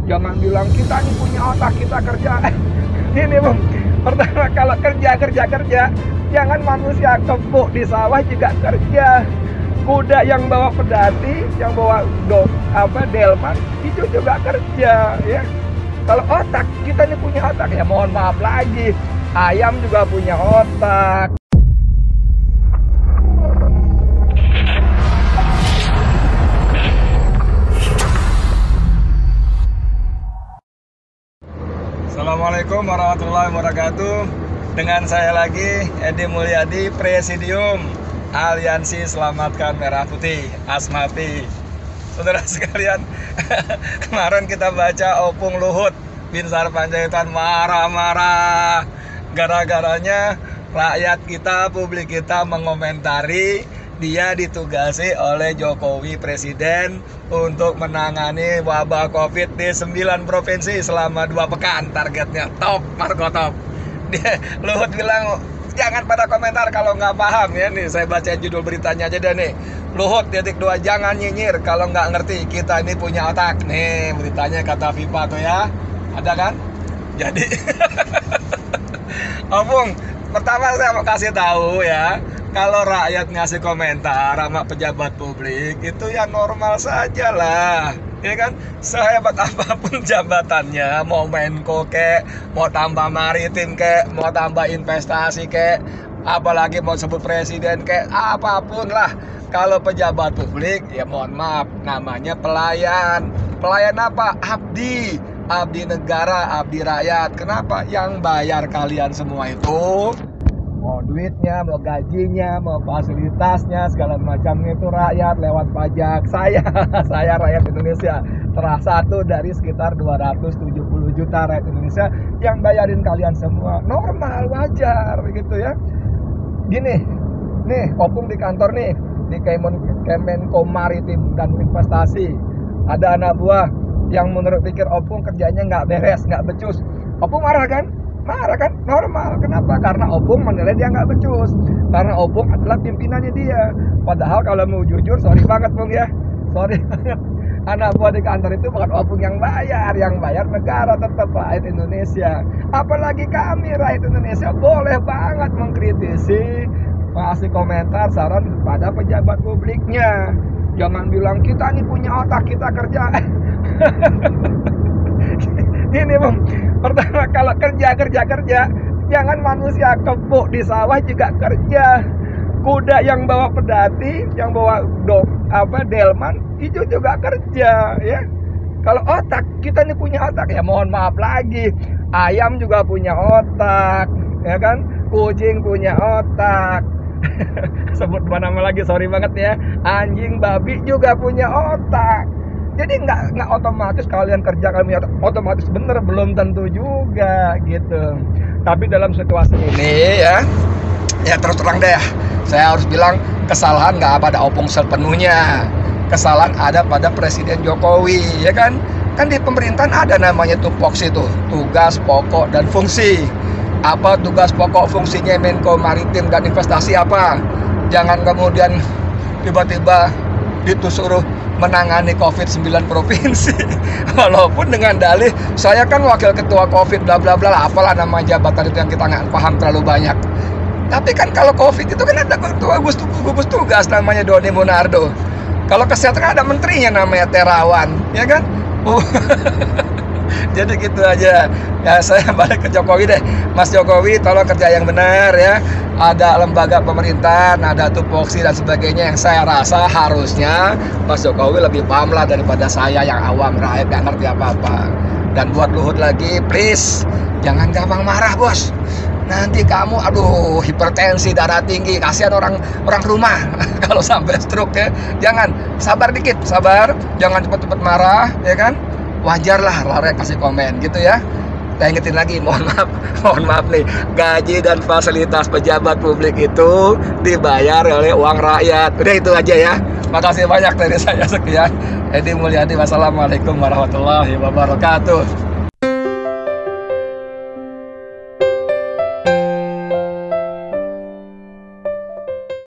Jangan bilang kita nih punya otak, kita kerja. Ini Bung, pertama kalau kerja, jangan manusia kebuk di sawah juga kerja. Kuda yang bawa pedati, yang bawa delman, itu juga kerja, ya. Kalau otak, kita nih punya otak, ya mohon maaf lagi, ayam juga punya otak. Assalamualaikum warahmatullahi wabarakatuh. Dengan saya lagi Edi Mulyadi, Presidium Aliansi Selamatkan Merah Putih, Asmati. Saudara sekalian, kemarin kita baca Opung Luhut Binsar Panjaitan marah-marah gara-garanya rakyat kita, publik kita mengomentari dia ditugasi oleh Jokowi Presiden untuk menangani wabah COVID di 9 provinsi selama 2 pekan. Targetnya top, Marco top. Luhut bilang jangan pada komentar kalau nggak paham ya. Nih saya baca judul beritanya aja deh nih. Luhut _2 jangan nyinyir kalau nggak ngerti, kita ini punya otak. Nih beritanya kata Vipa tuh ya. Ada kan? Jadi Opung, pertama saya mau kasih tahu ya, kalau rakyat ngasih komentar sama pejabat publik itu ya normal saja lah, ya kan? Sehebat apapun jabatannya, mau Menko kek, mau tambah maritim kek, mau tambah investasi kek, apalagi mau sebut presiden kek, apapun lah. Kalau pejabat publik ya mohon maaf, namanya pelayan. Pelayan apa? Abdi. Abdi negara, abdi rakyat. Kenapa? Yang bayar kalian semua itu, mau duitnya, mau gajinya, mau fasilitasnya, segala macamnya itu rakyat lewat pajak. Saya rakyat Indonesia, salah satu dari sekitar 270 juta rakyat Indonesia yang bayarin kalian semua. Normal, wajar gitu ya. Gini, nih Opung di kantor nih, di Kemenko Maritim dan Investasi, ada anak buah yang menurut pikir Opung kerjanya nggak beres, nggak becus. Opung marah kan? Marah kan? Normal. Kenapa? Karena Opung menilai dia nggak becus. Karena Opung adalah pimpinannya dia. Padahal kalau mau jujur, sorry banget Bung ya, sorry banget. Anak buah di kantor itu bukan Opung yang bayar negara, tetap rakyat Indonesia. Apalagi kami rakyat Indonesia boleh banget mengkritisi, kasih komentar, saran kepada pejabat publiknya. Jangan bilang kita nih punya otak, kita kerja. Ini Bung, pertama kalau kerja, jangan manusia kebuk di sawah juga kerja. Kuda yang bawa pedati, yang bawa delman, itu juga kerja, ya. Kalau otak, kita nih punya otak, ya mohon maaf lagi, ayam juga punya otak, ya kan? Kucing punya otak. Sebut nama lagi, sorry banget ya. Anjing, babi juga punya otak. Jadi nggak otomatis kalian kerja kalian otomatis bener, belum tentu juga gitu. Tapi dalam situasi ini ya terus terang deh, saya harus bilang kesalahan nggak pada Opung sepenuhnya. Kesalahan ada pada Presiden Jokowi, ya kan? Kan di pemerintahan ada namanya tupoksi itu, tugas pokok dan fungsi. Apa tugas pokok fungsinya Menko Maritim dan Investasi apa? Jangan kemudian tiba-tiba disuruh menangani COVID-9 provinsi. Walaupun dengan dalih saya kan wakil ketua COVID bla bla bla, apalah nama jabatan itu yang kita nggak paham terlalu banyak. Tapi kan kalau COVID itu kan ada ketua gugus tugas namanya Doni Monardo. Kalau kesehatan ada menterinya namanya Terawan, ya kan? Jadi gitu aja ya, saya balik ke Jokowi deh. Mas Jokowi tolong kerja yang benar ya. Ada lembaga pemerintahan, ada tupoksi dan sebagainya yang saya rasa harusnya Mas Jokowi lebih paham lah daripada saya yang awam rakyat gak ngerti apa-apa. Dan buat Luhut lagi, please jangan gampang marah bos. Nanti kamu hipertensi, darah tinggi, kasihan orang rumah kalau sampai stroke ya. Jangan, sabar dikit, sabar, jangan cepet-cepet marah ya kan. Wajar lah rakyat kasih komen gitu ya. Saya ingetin lagi, mohon maaf nih, gaji dan fasilitas pejabat publik itu dibayar oleh uang rakyat. Udah itu aja ya. Makasih banyak dari saya, sekian. Edi Mulyadi, wassalamualaikum warahmatullahi wabarakatuh.